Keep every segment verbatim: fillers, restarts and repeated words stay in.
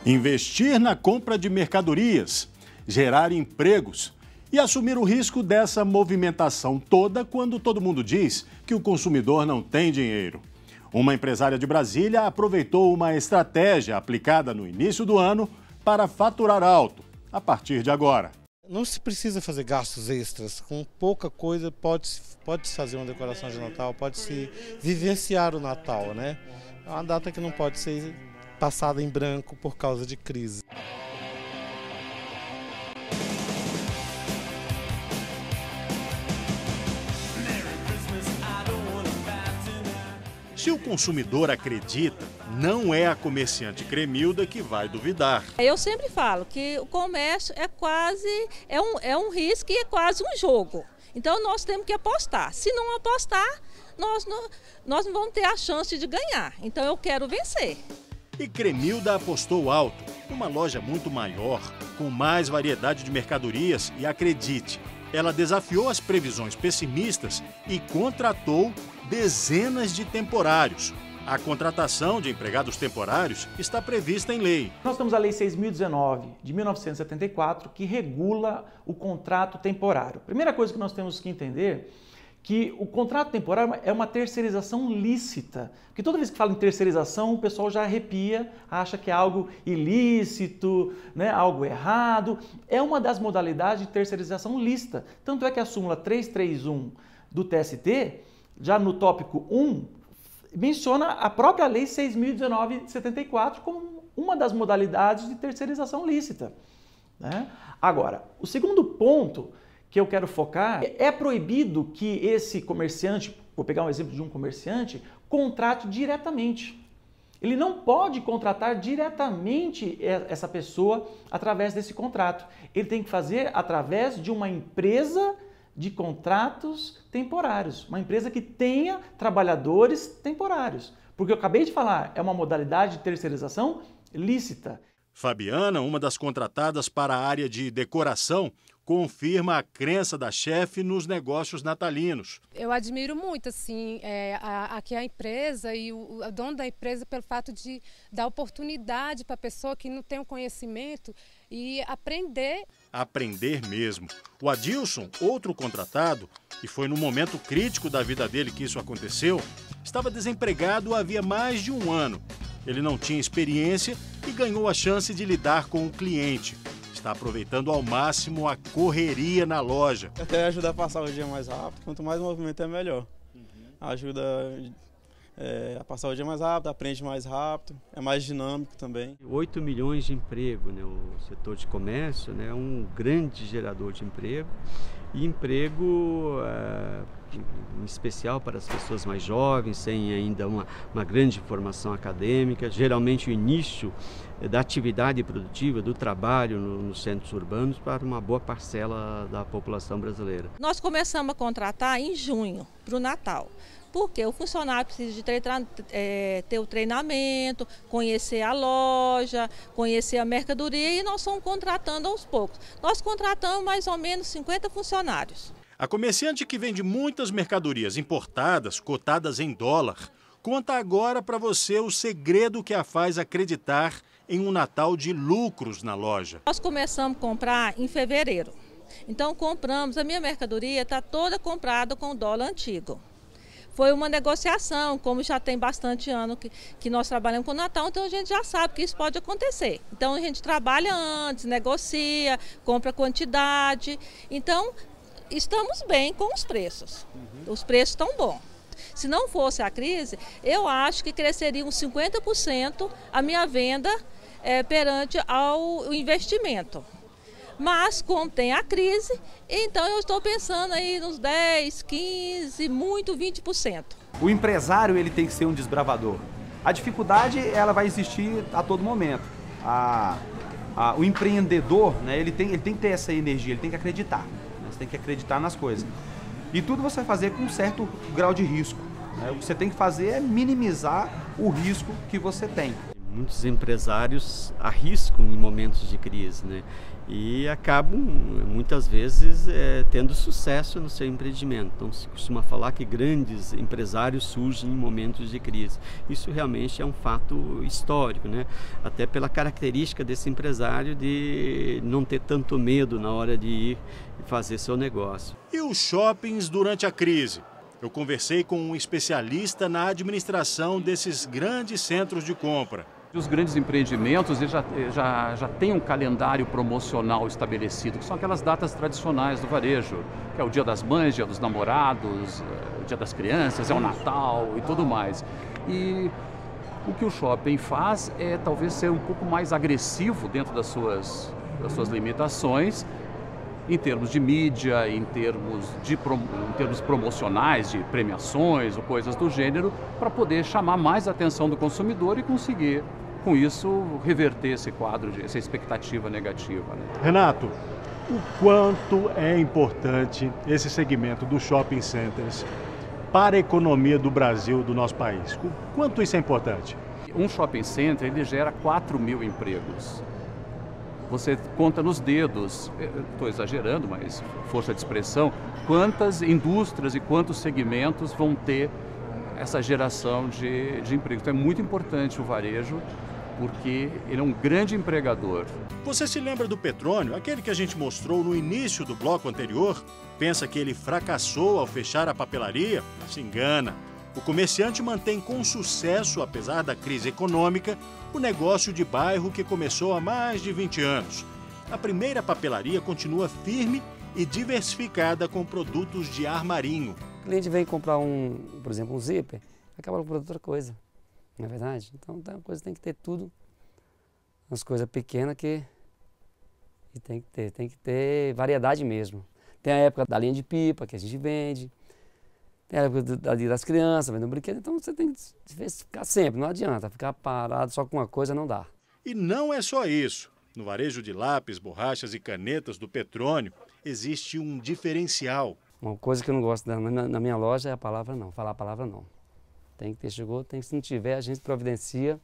Investir na compra de mercadorias, gerar empregos e assumir o risco dessa movimentação toda quando todo mundo diz que o consumidor não tem dinheiro. Uma empresária de Brasília aproveitou uma estratégia aplicada no início do ano para faturar alto, a partir de agora. Não se precisa fazer gastos extras, com pouca coisa pode-se pode fazer uma decoração de Natal, pode-se vivenciar o Natal, né? É uma data que não pode ser passada em branco por causa de crise. Se o consumidor acredita, não é a comerciante Cremilda que vai duvidar. Eu sempre falo que o comércio é quase, é um, é um risco e é quase um jogo. Então nós temos que apostar. Se não apostar, nós não, nós não vamos ter a chance de ganhar. Então eu quero vencer. E Cremilda apostou alto, numa loja muito maior, com mais variedade de mercadorias e acredite, ela desafiou as previsões pessimistas e contratou dezenas de temporários. A contratação de empregados temporários está prevista em lei. Nós temos a Lei seis mil e dezenove, de mil novecentos e setenta e quatro, que regula o contrato temporário. Primeira coisa que nós temos que entender que o contrato temporário é uma terceirização lícita. Porque toda vez que fala em terceirização, o pessoal já arrepia, acha que é algo ilícito, né, algo errado. É uma das modalidades de terceirização lícita. Tanto é que a súmula trezentos e trinta e um do T S T, já no tópico um, menciona a própria Lei seis mil e dezenove de setenta e quatro como uma das modalidades de terceirização lícita, né? Agora, o segundo ponto que eu quero focar, é proibido que esse comerciante, vou pegar um exemplo de um comerciante, contrate diretamente. Ele não pode contratar diretamente essa pessoa através desse contrato. Ele tem que fazer através de uma empresa de contratos temporários, uma empresa que tenha trabalhadores temporários. Porque eu acabei de falar, é uma modalidade de terceirização lícita. Fabiana, uma das contratadas para a área de decoração, confirma a crença da chefe nos negócios natalinos. Eu admiro muito assim, é, a, aqui a empresa e o, o dono da empresa pelo fato de dar oportunidade para a pessoa que não tem o conhecimento e aprender. Aprender mesmo. O Adilson, outro contratado, e foi no momento crítico da vida dele que isso aconteceu, estava desempregado havia mais de um ano. Ele não tinha experiência e ganhou a chance de lidar com o cliente. Está aproveitando ao máximo a correria na loja. Até ajuda a passar o dia mais rápido, quanto mais movimento é melhor. Uhum. Ajuda é, a passar o dia mais rápido, aprende mais rápido, é mais dinâmico também. oito milhões de emprego, né? O setor de comércio, né, é um grande gerador de emprego. E emprego, é, em especial para as pessoas mais jovens, sem ainda uma, uma grande formação acadêmica. Geralmente o início da atividade produtiva, do trabalho no, nos centros urbanos para uma boa parcela da população brasileira. Nós começamos a contratar em junho, para o Natal. Porque o funcionário precisa de treinar, é, ter o treinamento, conhecer a loja, conhecer a mercadoria e nós estamos contratando aos poucos. Nós contratamos mais ou menos cinquenta funcionários. A comerciante que vende muitas mercadorias importadas, cotadas em dólar, conta agora para você o segredo que a faz acreditar em um Natal de lucros na loja. Nós começamos a comprar em fevereiro. Então compramos, a minha mercadoria está toda comprada com o dólar antigo. Foi uma negociação, como já tem bastante ano que, que nós trabalhamos com o Natal, então a gente já sabe que isso pode acontecer. Então a gente trabalha antes, negocia, compra quantidade. Então estamos bem com os preços. Uhum. Os preços estão bons. Se não fosse a crise, eu acho que cresceria uns cinquenta por cento a minha venda é, perante ao investimento. Mas, como tem a crise, então eu estou pensando aí nos dez, quinze, muito vinte por cento. O empresário ele tem que ser um desbravador. A dificuldade ela vai existir a todo momento. A, a, o empreendedor, né, ele, tem, ele tem que ter essa energia, ele tem que acreditar. Né, você tem que acreditar nas coisas. E tudo você vai fazer com um certo grau de risco. Né? O que você tem que fazer é minimizar o risco que você tem. Muitos empresários arriscam em momentos de crise, né? E acabam, muitas vezes, é, tendo sucesso no seu empreendimento. Então, se costuma falar que grandes empresários surgem em momentos de crise. Isso realmente é um fato histórico, né? Até pela característica desse empresário de não ter tanto medo na hora de ir fazer seu negócio. E os shoppings durante a crise? Eu conversei com um especialista na administração desses grandes centros de compra. Os grandes empreendimentos já, já, já têm um calendário promocional estabelecido, que são aquelas datas tradicionais do varejo, que é o Dia das Mães, Dia dos Namorados, o Dia das Crianças, é o Natal e tudo mais. E o que o shopping faz é talvez ser um pouco mais agressivo dentro das suas, das suas limitações, em termos de mídia, em termos, de, em termos promocionais, de premiações ou coisas do gênero, para poder chamar mais a atenção do consumidor e conseguir, com isso, reverter esse quadro, de, essa expectativa negativa, né? Renato, o quanto é importante esse segmento dos shopping centers para a economia do Brasil, do nosso país? O quanto isso é importante? Um shopping center, ele gera quatro mil empregos. Você conta nos dedos, estou exagerando, mas força de expressão, quantas indústrias e quantos segmentos vão ter essa geração de, de emprego. Então é muito importante o varejo, porque ele é um grande empregador. Você se lembra do Petrônio, aquele que a gente mostrou no início do bloco anterior? Pensa que ele fracassou ao fechar a papelaria? Se engana. O comerciante mantém com sucesso, apesar da crise econômica, o negócio de bairro que começou há mais de vinte anos. A primeira papelaria continua firme e diversificada com produtos de armarinho. O cliente vem comprar, um, por exemplo, um zíper, acaba comprando outra coisa, não é verdade? Então, uma coisa tem que ter tudo, umas coisas pequenas que, que tem que ter, tem que ter variedade mesmo. Tem a época da linha de pipa que a gente vende, tem a época das crianças, vendendo brinquedo, então você tem que diversificar sempre, não adianta, ficar parado só com uma coisa não dá. E não é só isso. No varejo de lápis, borrachas e canetas do Petrônio, existe um diferencial. Uma coisa que eu não gosto na, na minha loja é a palavra não, falar a palavra não. Tem que ter, chegou, tem que, se não tiver, a gente providencia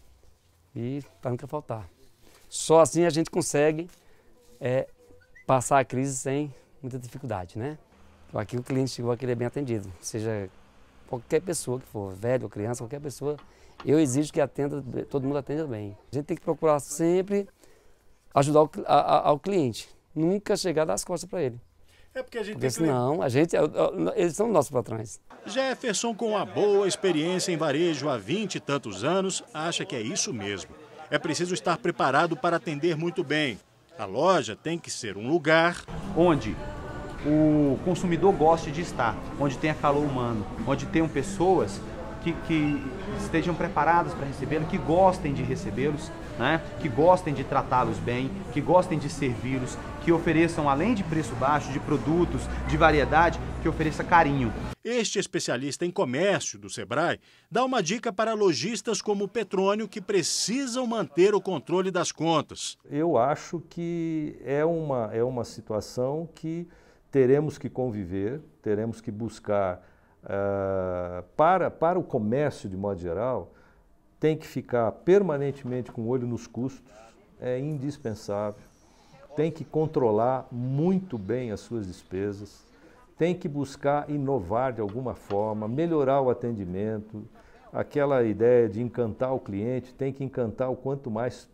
e para nunca faltar. Só assim a gente consegue é, passar a crise sem muita dificuldade, né? Aqui o cliente chegou a querer bem atendido, seja qualquer pessoa que for, velho ou criança, qualquer pessoa, eu exijo que atenda, todo mundo atenda bem. A gente tem que procurar sempre ajudar o, a, a, ao cliente, nunca chegar das costas para ele. É porque a gente porque tem senão, que... a gente, eles são nossos patrões. Jefferson, com uma boa experiência em varejo há vinte e tantos anos, acha que é isso mesmo. É preciso estar preparado para atender muito bem. A loja tem que ser um lugar onde o consumidor goste de estar, onde tenha calor humano, onde tenham pessoas que, que estejam preparadas para recebê-los, que gostem de recebê-los, né? Que gostem de tratá-los bem, que gostem de servi-los, que ofereçam, além de preço baixo, de produtos, de variedade, que ofereça carinho. Este especialista em comércio do Sebrae dá uma dica para lojistas como o Petrônio que precisam manter o controle das contas. Eu acho que é uma, é uma situação que teremos que conviver, teremos que buscar, uh, para, para o comércio de modo geral, tem que ficar permanentemente com o olho nos custos, é indispensável, tem que controlar muito bem as suas despesas, tem que buscar inovar de alguma forma, melhorar o atendimento, aquela ideia de encantar o cliente, tem que encantar o quanto mais,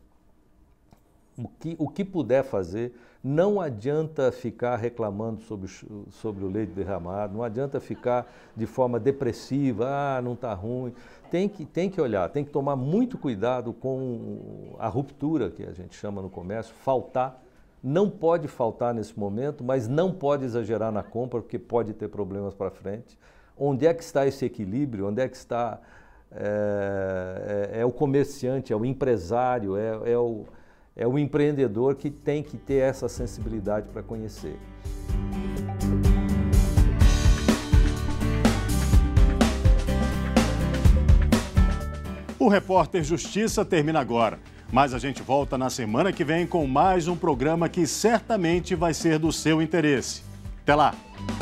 o que, o que puder fazer. Não adianta ficar reclamando sobre, sobre o leite derramado, não adianta ficar de forma depressiva, ah, não está ruim. Tem que, tem que olhar, tem que tomar muito cuidado com a ruptura, que a gente chama no comércio, faltar. Não pode faltar nesse momento, mas não pode exagerar na compra, porque pode ter problemas para frente. Onde é que está esse equilíbrio? Onde é que está é, é, é o comerciante, é o empresário, é, é o... É o empreendedor que tem que ter essa sensibilidade para conhecer. O Repórter Justiça termina agora, mas a gente volta na semana que vem com mais um programa que certamente vai ser do seu interesse. Até lá!